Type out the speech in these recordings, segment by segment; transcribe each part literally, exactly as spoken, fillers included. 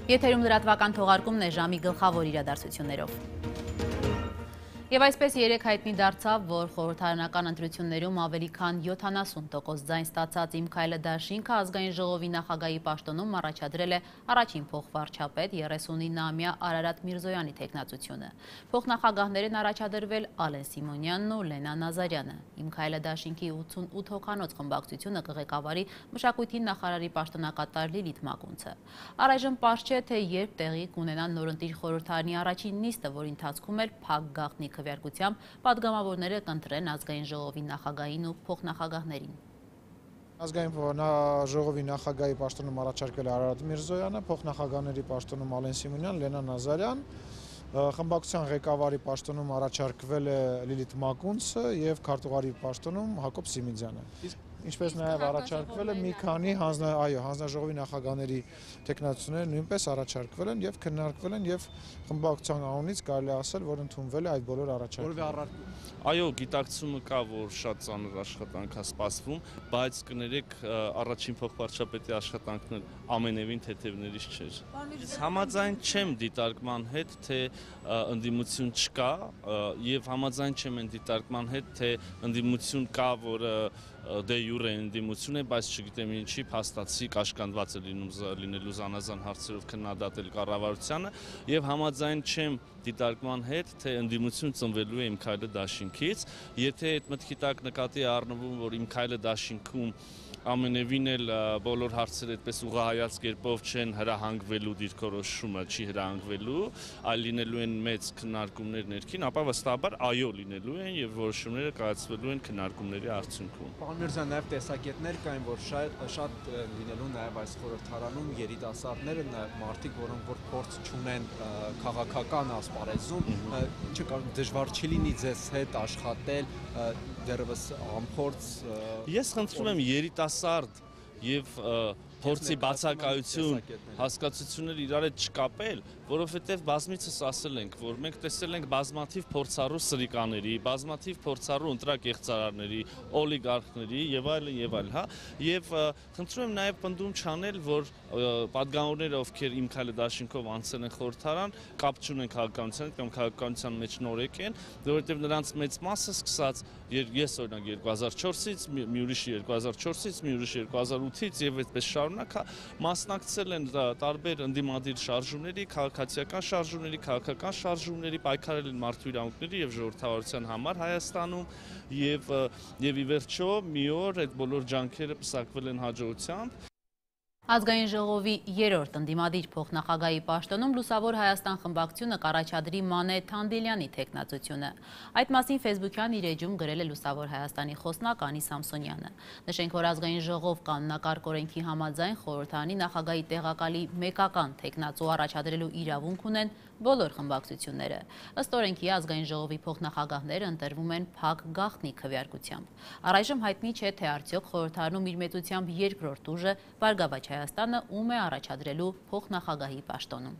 Եթերում լրատվական թողարկումն է ժամի գլխավոր իրադարձություններով։ Եվ այսպես երեկ հայտնի դարձավ, որ խորհրդարանական ընտրություններում ավելի քան յոթանասուն տոկոս ձայն ստացած Իմ Քայլը Դաշինքը ազգային ժողովի նախագահի պաշտոնում առաջադրել է առաջին փոխվարչապետ երեսունինամյա Արարատ Միրզոյանի թեկնածությունը։ Փոխնախագահներ են առաջադրվել Ալեն Սիմոնյանն ու Լենա Նազարյանը։ Իմ Քայլը Դաշինքի ութսունութ հոգանոց խմբակցությունը կղեկավարի մշակույթի նախարարի պաշտոնակատար Լիլիթ Մակունցը։ Առայժմ պարզ չէ, թե երբ տեղի կունենան նորընտիր խորհրդարանի առաջին նիստը, որի ընթացքում էլ փակ գաղտնի քվեարկությամբ պատգամավորները կընտրեն ազգային ժողովի նախագահին ու փոխնախագահներին։ Ազգային ժողովի նախագահի պաշտոնում առաջարկվել է Արարատ Միրզոյանը, փոխնախագահների պաշտոնում Ալեն Սիմոնյան, Լենա Նազարյան, խմբակցության ղեկավարի պաշտոնում առաջարկվել է Լիլիթ Մակունցը եւ քարտուղարի պաշտոնում Հակոբ Սիմիձյանը։ Ինչպես նաև առաջարկվել է մի քանի հանձնաժողովի նախագահների թեկնածությունները նույնպես առաջարկվել են եւ քննարկվել են եւ խմբակցության անունից կարելի է ասել, որ ընդունվել է այդ բոլոր առաջարկները։ Այո, գիտակցումը կա, որ շատ ծանր աշխատանք է սպասվում, բայց կներեք առաջին փոխվարչապետի աշխատանքն ամենևին թեթևներից չէր։ Համաձայն չեմ դիտարկման հետ, թե ընդդիմություն չկա եւ համաձայն չեմ այն դիտարկման հետ, թե ընդդիմություն կա, որը դե յուրե ընդդիմություն է, բայց չգիտեմ ինչի փաստացի կաշկանդված է լինելու զանազան հարցերով քննադատել կառավարությանը եւ համաձայն չեմ դիտարկման հետ, թե ընդդիմություն ծնվելու է Իմ Քայլը Դաշինքից, եթե այդ մտքի տակ նկատի է առնվում, որ Իմ Քայլը Դաշինքում ամենևին էլ բոլոր հարցերը այդպես ուղղահայաց կերպով չեն հրահանգվելու դիրքորոշումը չի հրահանգվելու, այլ լինելու են մեծ քննարկումներ ներքին, ապա վստահաբար այո լինելու են եւ որոշումները կայացվելու են քննարկումների արդյունքում։ Պարոն Միրզյան, նաեւ տեսակետներ կային, որ շատ շատ լինելու նաեւ այս խորհրդարանում երիտասարդները, նաեւ մարդիկ, որոնք որ փորձ չունեն քաղաքական ասպարեզում, դժվար չի լինի ձեզ հետ աշխատել, դեռևս անփորձ։ Ես խնդրում եմ երիտասարդ եւ փորձի բացակայություն հասկացություններ իրար հետ չկապել, որովհետև բազմիցս ասել ենք, որ մենք տեսել ենք բազմաթիվ փորձառու սրիկաների, բազմաթիվ փորձառու ընտրակեղծարարների, օլիգարխների եւ այլն եւ այլն, հա, եւ խնդրում եմ նաեւ պնդում չանել, որ պատգամավորները, ովքեր Իմ Քայլը Դաշինքով անցել են խորհրդարան, կապ չունեն քաղաքականության հետ կամ քաղաքականության մեջ նորեկ են, որովհետև նրանց մեծ մասը սկսած ես օրինակ երկու հազար չորսից, մի ուրիշը երկու հազար չորսից, մի ուրիշը երկու հազար ութից եւ այդպես շարունակ մասնակցել են տարբեր ընդդիմադիր շարժումների, քաղաքացիական շարժումների, քաղաքական շարժումների, պայքարել են մարդու իրավունքների եւ ժողովրդավարության համար Հայաստանում եւ եւ ի վերջո մի օր այդ բոլոր ջանքերը պսակվել են հաջողությամբ։ Ազգային ժողովի երրորդ ընդդիմադիր փոխնախագահի պաշտոնում Լուսավոր Հայաստան խմբակցությունը կառաջադրի Մանե Թանդիլյանի թեկնածությունը։ Այդ մասին Facebook-յան իր էջում գրել է Լուսավոր Հայաստանի խոսնակ Անի Սամսոնյանը։ Նշենք, որ ազգային ժողով կանոնակարգ օրենքի համաձայն խորհրդարանի նախագահի տեղակալի մեկական թեկնածու առաջադրելու իրավունք ունեն բոլոր խմբակցությունները։ Ըստ օրենքի ազգային ժողովի փոխնախագահները ընտրվում են փակ գաղտնի քվեարկությամբ։ Առայժմ հայտնի չէ, թե արդյոք խորհրդարանում իր մեծությամբ երկրորդ ուժը Բարգավաճ Հայաստանը ում է առաջադրելու փոխնախագահի պաշտոնում։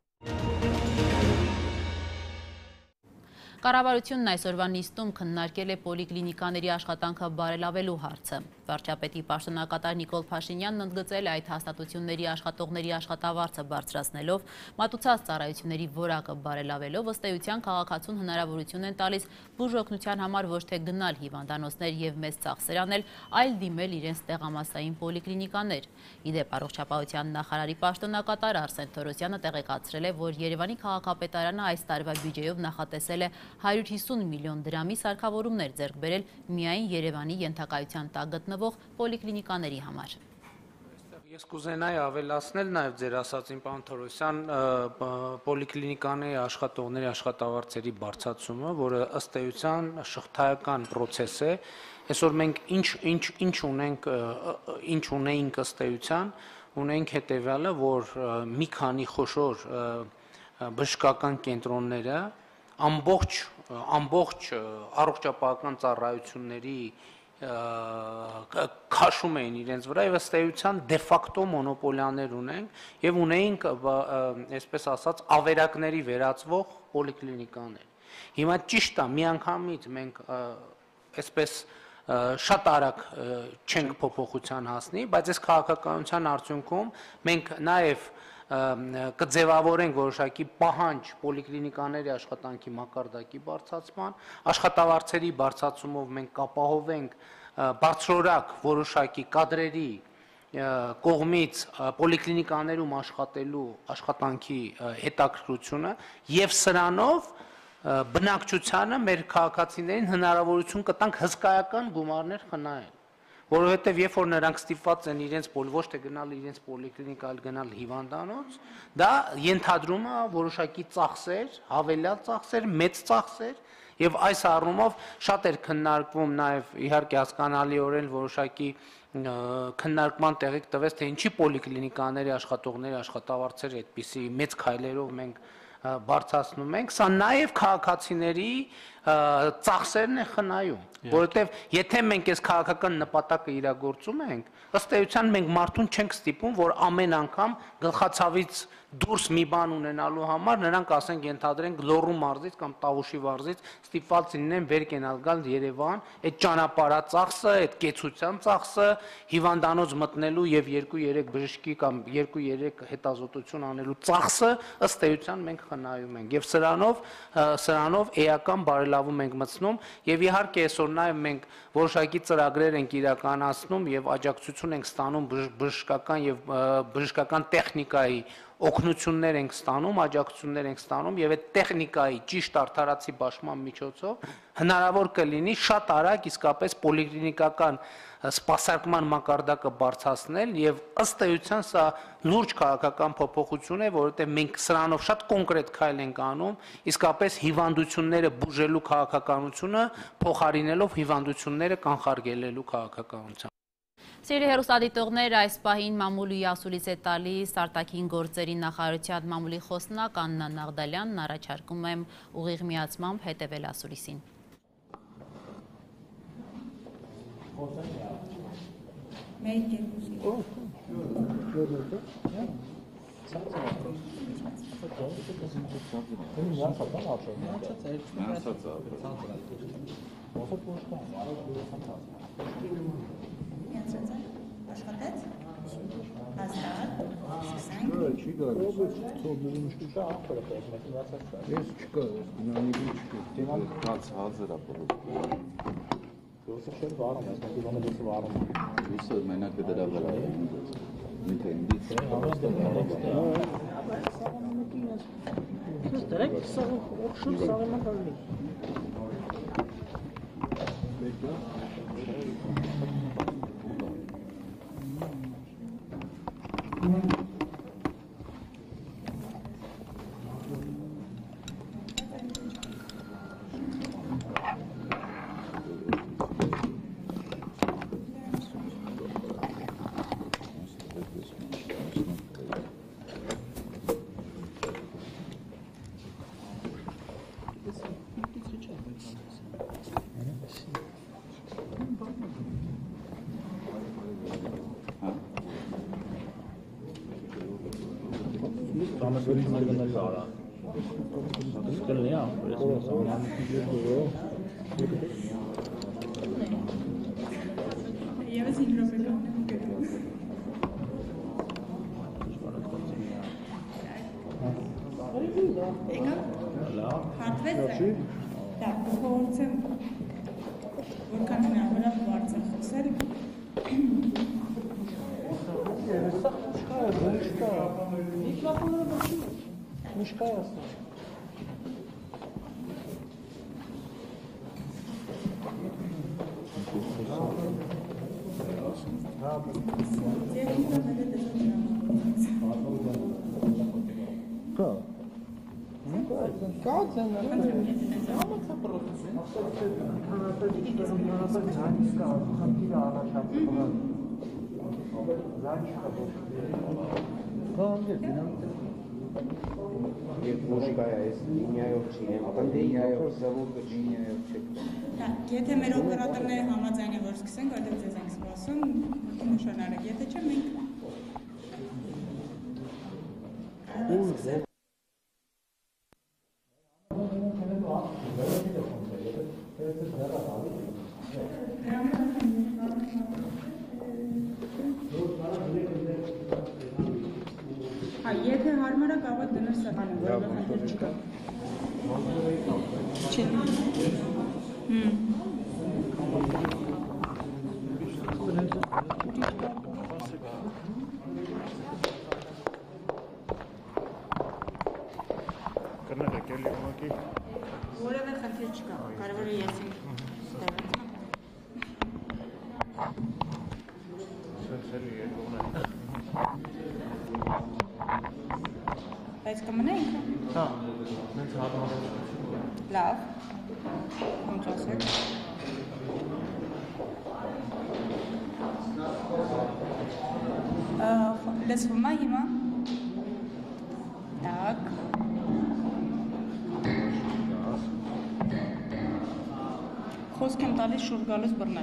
Կառավարությունն այսօրվա նիստում քննարկել է պոլիկլինիկաների աշխատանքը բարելավելու հարցը։ Վարչապետի պաշտոնակատար Նիկոլ Փաշինյանն ընդգծել է այդ հաստատությունների աշխատողների աշխատավարձը բարձրացնելով, մատուցած ծառայությունների որակը բարելավելով, ըստ էության քաղաքացուն հնարավորություն են տալիս բուժօգնության համար ոչ թե գնալ հիվանդանոցներ եւ մեծ ծախսեր անել, այլ դիմել իրենց տեղամասային պոլիկլինիկաներ։ Ի դեպ, առողջապահության նախարարի պաշտոնակատար Արսեն Թորոսյանը տեղեկացրել է, որ Երևանի քաղաքապետարանը այս տարվա բյուջեով նախատեսել է հարյուր հիսուն միլիոն դրամի սարքավորումներ ձեռք բերել միայն Երևանի ենթակայության տակ գտնվող պոլիկլինիկաների համար։ Ես կուզենայի ավելացնել նաև ձեր ասածին, պարոն Թորոսյան, պոլիկլինիկաների աշխատողների աշխատավարձերի բարձրացումը, որը ըստ էության շղթայական պրոցես է։ Այսօր մենք ինչ ինչ ինչ ունենք, ինչ ունեինք ըստ էության, ունենք հետևյալը, որ մի քանի խոշոր բժշկական կենտրոնները ամբողջ ամբողջ առողջապահական ծառայությունների քաշում էին իրենց վրա եւ ըստ էության դե ֆակտո մոնոպոլիաներ ունենք եւ ունեինք այսպես ասած ավերակների վերածվող պոլիկլինիկաներ։ Հիմա ճիշտ է, միանգամից մենք այսպես շատ արագ չենք փոփոխության հասնի, բայց այս քաղաքականության արդյունքում մենք նաեւ կձևավորենք որոշակի պահանջ պոլիկլինիկաների աշխատանքի մակարդակի բարձրացման, աշխատավարձերի բարձրացումով մենք կապահովենք բարձրորակ որոշակի կադրերի կողմից պոլիկլինիկաներում աշխատելու աշխատանքի հետաքրքրությունը եւ սրանով բնակչությանը մեր քաղաքացիներին հնարավորություն կտանք հսկայական գումարներ խնայել, որովհետեւ երբ որ նրանք ստիպված են իրենց ոչ թե գնալ իրենց պոլիկլինիկա, այլ գնալ հիվանդանոց, դա ենթադրում է որոշակի ծախսեր, հավելյալ ծախսեր, մեծ ծախսեր, եւ այս առումով շատ էր քննարկվում նաեւ իհարկե հասկանալիորեն որոշակի քննարկման տեղիք տվեց, թե ինչի պոլիկլինիկաների աշխատողների աշխատավարձերը այդպիսի մեծ քայլերով մենք բարձրացնում ենք, սա նաև քաղաքացիների ծախսերն է խնայում, որովհետև եթե մենք այս քաղաքական նպատակը իրագործում ենք, ըստ էության մենք մարդուն չենք ստիպում, որ ամեն անգամ գլխացավից դուրս մի բան ունենալու համար նրանք ասենք ենթադրենք Լոռու մարզից կամ Տավուշի մարզից ստիպված լինեն վեր կենալ գալ Երևան, այդ ճանապարհածախսը, այդ կեցության ծախսը, հիվանդանոց մտնելու եւ երկու երեք բժշկի կամ երկու երեք հետազոտություն անելու ծախսը ըստ էության մենք խնայում ենք եւ սրանով սրանով էական բարելավում ենք մտցնում եւ իհարկե այսօր նաեւ մենք որոշակի ծրագրեր ենք իրականացնում եւ աջակցություն ենք ստանում բժշկական եւ բժշկական տեխնիկայի օգնություններ ենք ստանում, աջակցություններ ենք ստանում եւ այդ տեխնիկայի ճիշտ արդարացի բաշխման միջոցով հնարավոր կլինի շատ արագ իսկապես պոլիկլինիկական սպասարկման մակարդակը բարձրացնել եւ ըստ էության սա լուրջ քաղաքական փոփոխություն է, որովհետեւ մենք սրանով շատ կոնկրետ քայլ ենք անում, իսկապես հիվանդությունները բուժելու քաղաքականությունը փոխարինելով հիվանդությունները կանխարգելելու քաղաքականությամբ։ Սիրելի հեռուստադիտողներ, այս պահին մամուլի ասուլիս է տալիս արտաքին գործերի նախարարության մամուլի խոսնակ Աննա Նաղդալյանն, առաջարկում եմ ուղիղ միացմամբ հետևել ասուլիսին։ Աշխատեց? Հաստատ, սկսենք։ Չի գարս, ծոբուրի մշկուշա ախպերը պերմետ միացած։ Ես չկա, նանիգի չկա, կաց հազր ապորով։ Դոսը շեր վարում, ես մեկի վանը դոսը վարում։ Դոսը մենակը դրա վրա է, միթե ինդից է, համաստեղ է։ Ես դրեք շուտ սաղեման կալնի։ Եթե մեր օպերատորները համաձայն են, որ սկսենք, որտեղ ձեզ ենք սպասում, նշանարեք, եթե չէ մենք Հա, եթե հարմար է, կարող եք գնալ սեղանը, որովհետև խնդիր չկա։ Չի։ Հմ։ Կներեք էլի ուղղակի։ Որևէ խնդիր չկա, կարևորը ես ինձ տեղացնեմ։ Սենց էլի երկողն է։ Բայց կմնենք։ Հա, նենց հարմարել։ Լավ։ Ոնց ասեք։ Լսվում է հիմա։ Так. Խոսք եմ տալիս շուր գալուց բռնել։